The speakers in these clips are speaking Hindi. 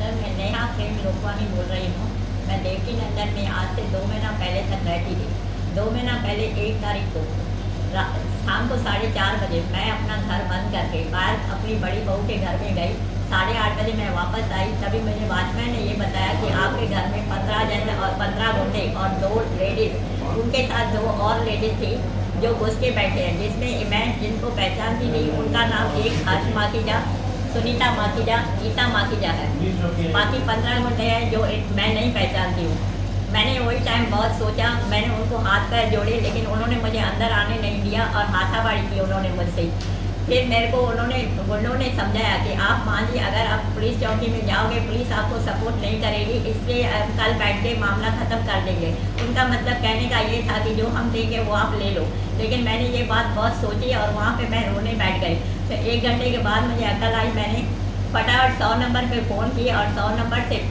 नगर में नेहा प्रेम लोकवानी बोल रही हूँ। मैं देवकी नंदन में आज से 2 महीना पहले तक रहती थी। 2 महीना पहले 1 तारीख को शाम को 4:30 बजे मैं अपना घर बंद करके बाहर अपनी बड़ी बहू के घर में गई। 8:30 बजे मैं वापस आई, तभी मुझे वॉचमैन ने ये बताया कि आपके घर में 15 जन और 15 गुंडे और 2 लेडीज़, उनके साथ 2 और लेडीज़ थी जो घुस के बैठे हैं, जिसमें मैं जिनको पहचानती थी उनका नाम एक हर्ष माखीजा, सुनीता माखीजा, गीता माखीजा है। बाकी 15 गुंडे हैं जो मैं नहीं पहचानती हूँ। मैंने वही टाइम बहुत सोचा, मैंने उनको हाथ पैर जोड़े, लेकिन उन्होंने मुझे अंदर आने नहीं दिया और हाथापाई की उन्होंने मुझसे। फिर मेरे को गुंडों ने समझाया कि आप मान ली अगर आप पुलिस चौकी में जाओगे पुलिस आपको सपोर्ट नहीं करेगी, इसलिए कल बैठ के मामला ख़त्म कर देंगे। उनका मतलब कहने का ये था कि जो हम देंगे वो आप ले लो। लेकिन मैंने ये बात बहुत सोची और वहाँ पे मैं रोने बैठ गई। तो 1 घंटे के बाद मुझे अकल आई, मैंने फटाफट 100 नंबर पे फ़ोन किया और 100 नंबर से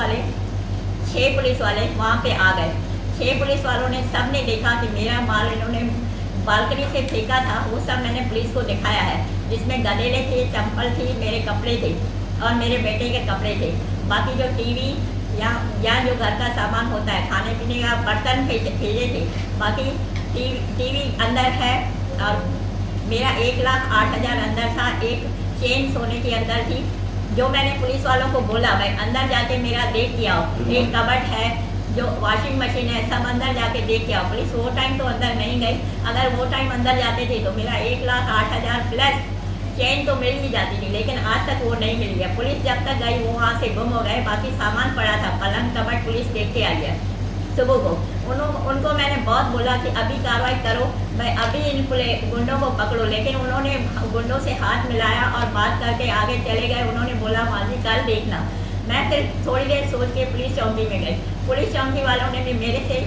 6 पुलिस वाले वहाँ पे आ गए। 6 पुलिस वालों ने सब ने देखा कि मेरा माल इन्होंने बालकनी से फेंका था, वो सब मैंने पुलिस को दिखाया है, जिसमें गदेले थे, चंपल थी, मेरे कपड़े थे और मेरे बेटे के कपड़े थे। बाकी जो टीवी या जो घर का सामान होता है, खाने पीने का बर्तन भेजे थे। बाकी टीवी अंदर है और मेरा 1,08,000 अंदर था। एक चेन सोने के अंदर थी, जो मैंने पुलिस वालों को बोला भाई अंदर जाके मेरा देख के आओ। एक कबर्ड है, जो वॉशिंग मशीन है, सब अंदर जाके देख के आओ। पुलिस वो टाइम तो अंदर नहीं गई, अगर वो टाइम अंदर जाते थे तो मेरा 1,08,000 प्लस चेन तो मिल ही जाती थी, लेकिन आज तक वो नहीं मिली है। पुलिस जब तक गई वो वहाँ से गुम हो गए। बाकी सामान पड़ा था, पलंग कबर्ड पुलिस देख के आई है। सुबह को उनको मैंने बहुत बोला कि अभी कार्रवाई करो, मैं अभी इन गुंडों को पकड़ो, लेकिन उन्होंने गुंडों से हाथ मिलाया और बात करके आगे चले गए। उन्होंने बोला माजी कल देखना। मैं फिर थोड़ी देर सोच के पुलिस चौकी में गई। पुलिस चौकी वालों ने भी मेरे से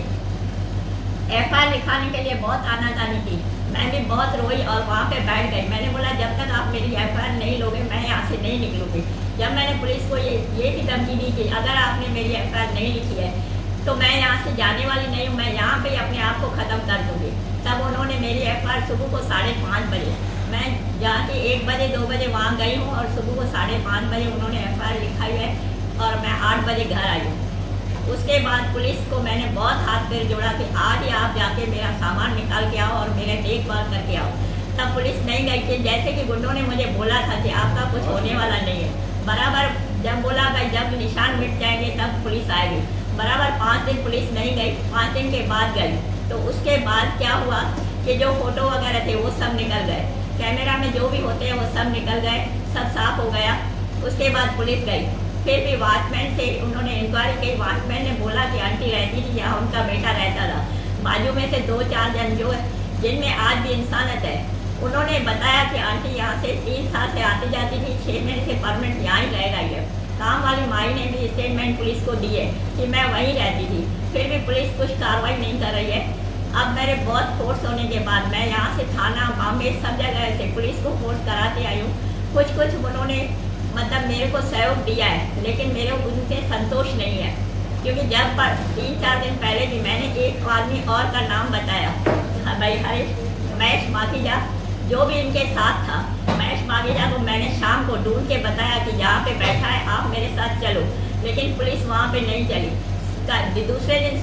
FIR लिखाने के लिए बहुत आनाकानी की। मैं भी बहुत रोई और वहाँ पे बैठ गई। मैंने बोला जब तक आप मेरी FIR नहीं लोगे मैं यहाँ से नहीं निकलूँगी। जब मैंने पुलिस को ये भी धमकी दी कि अगर आपने मेरी FIR नहीं लिखी है तो मैं यहाँ से जाने वाली नहीं हूँ, मैं यहाँ पे अपने आप को ख़त्म कर दूँगी। तब उन्होंने मेरी FIR सुबह को 5:30 बजे, मैं जाके 1 बजे 2 बजे वहाँ गई हूँ और सुबह को 5:30 बजे उन्होंने FIR लिखाई है और मैं 8 बजे घर आई हूँ। उसके बाद पुलिस को मैंने बहुत हाथ पैर जोड़ा कि आज ही आप जाके मेरा सामान निकाल के आओ और मेरे देखभाल करके आओ। तब पुलिस नहीं गई कि जैसे कि गुंडों ने मुझे बोला था कि आपका कुछ होने वाला नहीं है। बराबर जब बोला भाई जब निशान मिट जाएंगे तब पुलिस आएगी। बराबर 5 दिन पुलिस नहीं गई, 5 दिन के बाद गई। तो उसके बाद क्या हुआ कि जो फोटो वगैरह थे वो सब निकल गए, कैमरा में जो भी होते हैं वो सब निकल गए, सब साफ हो गया। उसके बाद पुलिस गई, फिर भी वॉचमैन से उन्होंने इंक्वायरी की। वॉचमैन ने बोला कि आंटी रहती थी यहाँ, उनका बेटा रहता था। बाजू में से 2-4 जन जो जिनमें आज भी इंसानियत है, उन्होंने बताया कि आंटी यहाँ से 3 साल से आती जाती थी, 6 महीने से परमानेंट यहाँ ही रह गई है। काम वाली माई ने भी स्टेटमेंट पुलिस को दी है कि मैं वहीं रहती थी, फिर भी पुलिस कुछ कार्रवाई नहीं कर रही है। अब मेरे बहुत फोर्स होने के बाद मैं यहाँ से थाना बॉम्बे सब जगह से पुलिस को फोर्स कराते आई हूँ। कुछ उन्होंने मतलब मेरे को सहयोग दिया है, लेकिन मेरे उनसे संतोष नहीं है, क्योंकि जब पर 3-4 दिन पहले भी मैंने एक आदमी और का नाम बताया भाई महेश माखीजा, जो भी इनके साथ था। महेश माखीजा को मैंने शाम को ढूंढ के बताया कि यहाँ पे बैठा है, आप मेरे साथ चलो, लेकिन पुलिस वहाँ पे नहीं चली। दूसरे दिन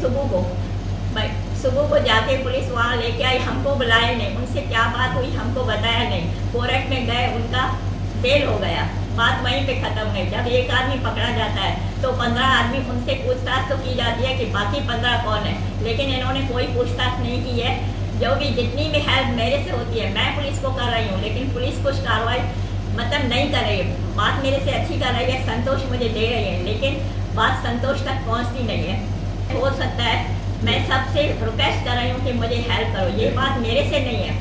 सुबह को जाके पुलिस वहाँ लेके आई, हमको बुलाया नहीं, उनसे क्या बात हुई हमको बताया नहीं। कोर्ट में गए, उनका फेल हो गया, बात वहीं पे ख़त्म गई। जब एक आदमी पकड़ा जाता है तो 15 आदमी उनसे पूछताछ तो की जाती है कि बाकी 15 कौन है, लेकिन इन्होंने कोई पूछताछ नहीं की है। जो भी जितनी भी हेल्प मेरे से होती है मैं पुलिस को कर रही हूँ, लेकिन पुलिस कुछ कार्रवाई मतलब नहीं कर रही है। बात मेरे से अच्छी कर रही है, संतोष मुझे दे रही है, लेकिन बात संतोष तक पहुँचती नहीं है। हो सकता है मैं सबसे रिक्वेस्ट कर रही हूँ कि मुझे हेल्प करो। ये बात मेरे से नहीं है,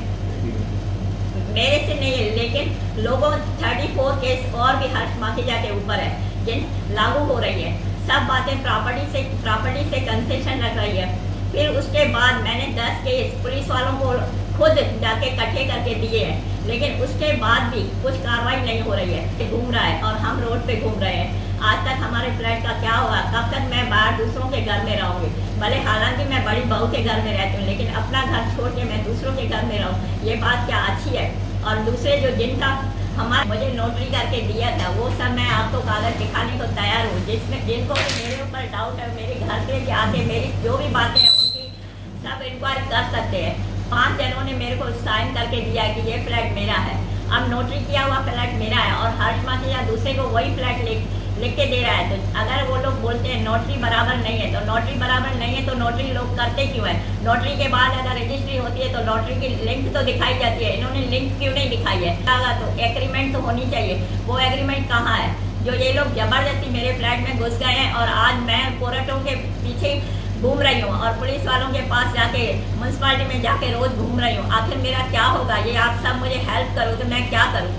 लेकिन लोगों 34 केस और भी हर्ष माखीजा के ऊपर है जिन लागू हो रही है। सब बातें प्रॉपर्टी से कंसेशन रख रही है। फिर उसके बाद मैंने 10 केस पुलिस वालों को खुद जाके इकट्ठे करके दिए हैं, लेकिन उसके बाद भी कुछ कार्रवाई नहीं हो रही है। घूम रहा है और हम रोड पे घूम रहे हैं। आज तक हमारे फ्लैट का क्या होगा, कब तक मैं बाहर दूसरों के घर में रहूँगी। भले हालांकि मैं बड़ी बहू के घर में रहती हूँ, लेकिन अपना घर छोड़ के मैं दूसरों के घर में रहूँ, ये बात क्या अच्छी है। और दूसरे जो जिनका हमारे मुझे नोटरी करके दिया था, वो सब मैं आपको कागज दिखाने को तैयार हूँ। जिसमें जिनको भी मेरे ऊपर डाउट है, मेरे घर पे भी आके मेरी जो भी बातें हैं उनकी सब इंक्वायरी कर सकते हैं। 5 जनों ने मेरे को साइन करके दिया कि ये फ्लैट मेरा है। अब नोटरी किया हुआ फ्लैट मेरा है और हर्ष माखीजा दूसरे को वही फ्लैट लिख के दे रहा है। तो अगर वो लोग बोलते हैं नोटरी बराबर नहीं है, तो नोटरी बराबर नहीं है तो नोटरी लोग करते क्यों है? नोटरी के बाद अगर रजिस्ट्री होती है तो नोटरी की लिंक तो दिखाई जाती है, इन्होंने लिंक क्यों नहीं दिखाई है? तो एग्रीमेंट तो होनी चाहिए, वो एग्रीमेंट कहाँ है? जो ये लोग जबरदस्ती मेरे फ्लैट में घुस गए हैं और आज मैं कोर्टों के पीछे घूम रही हूँ और पुलिस वालों के पास जाके म्यूनसिपालिटी में जाके रोज घूम रही हूँ। आखिर मेरा क्या होगा? ये आप सब मुझे हेल्प करो तो मैं क्या करूँ?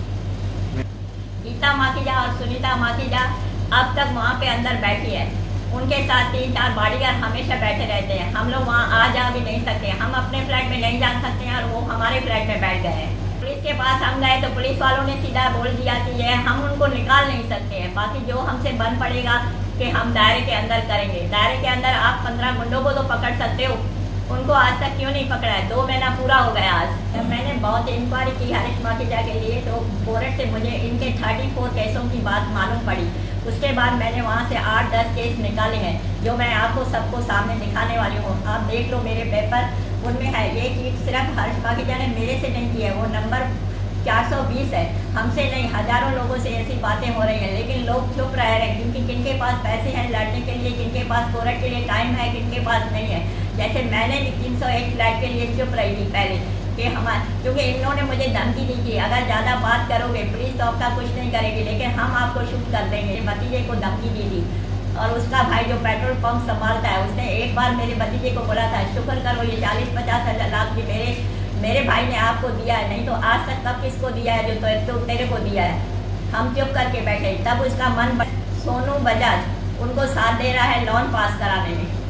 गीता माखीजा और सुनीता माखीजा अब तक वहाँ पे अंदर बैठी है, उनके साथ 3-4 बॉडीगार्ड हमेशा बैठे रहते हैं। हम लोग वहाँ आ जा भी नहीं सकते, हम अपने फ्लैट में नहीं जा सकते हैं और वो हमारे फ्लैट में बैठ गए हैं। पुलिस के पास हम गए तो पुलिस वालों ने सीधा बोल दिया कि ये हम उनको निकाल नहीं सकते हैं, बाकी जो हमसे बन पड़ेगा कि हम दायरे के अंदर करेंगे। दायरे के अंदर आप 15 गुंडों को तो पकड़ सकते हो, उनको आज तक क्यों नहीं पकड़ा है? 2 महीना पूरा हो गया आज। जब मैंने बहुत इंक्वायरी की हरीश माखीजा के लिए तो कोर्ट से मुझे इनके 34 केसों की बात मालूम पड़ी। उसके बाद मैंने वहाँ से 8-10 केस निकाले हैं जो मैं आपको सबको सामने दिखाने वाली हूँ। आप देख लो मेरे पेपर, उनमें है। ये चीज सिर्फ हरीश माखीजा ने मेरे से नहीं की है, वो नंबर 420 है, हमसे नहीं। हजारों लोगों से ऐसी बातें हो रही हैं लेकिन लोग चुप रह रहे हैं क्योंकि किनके पास पैसे हैं लड़ने के लिए, किनके पास कोर्ट के लिए टाइम है, किनके पास नहीं है। जैसे मैंने भी 301 फ्लैट के लिए चुप रही थी पहले कि क्योंकि इन्होंने मुझे धमकी दी कि अगर ज़्यादा बात करोगे पुलिस तो आपका कुछ नहीं करेगी, लेकिन हम आपको शूट कर देंगे। भतीजे को धमकी दी थी और उसका भाई जो पेट्रोल पंप संभालता है उसने एक बार मेरे भतीजे को बोला था शुक्र करो ये 40-50 लाख भी मेरे भाई ने आपको दिया है, नहीं तो आज तक कब किसको दिया है जो तो तेरे को दिया है। हम चुप करके बैठे, तब उसका मन सोनू बजाज उनको साथ दे रहा है लोन पास कराने में।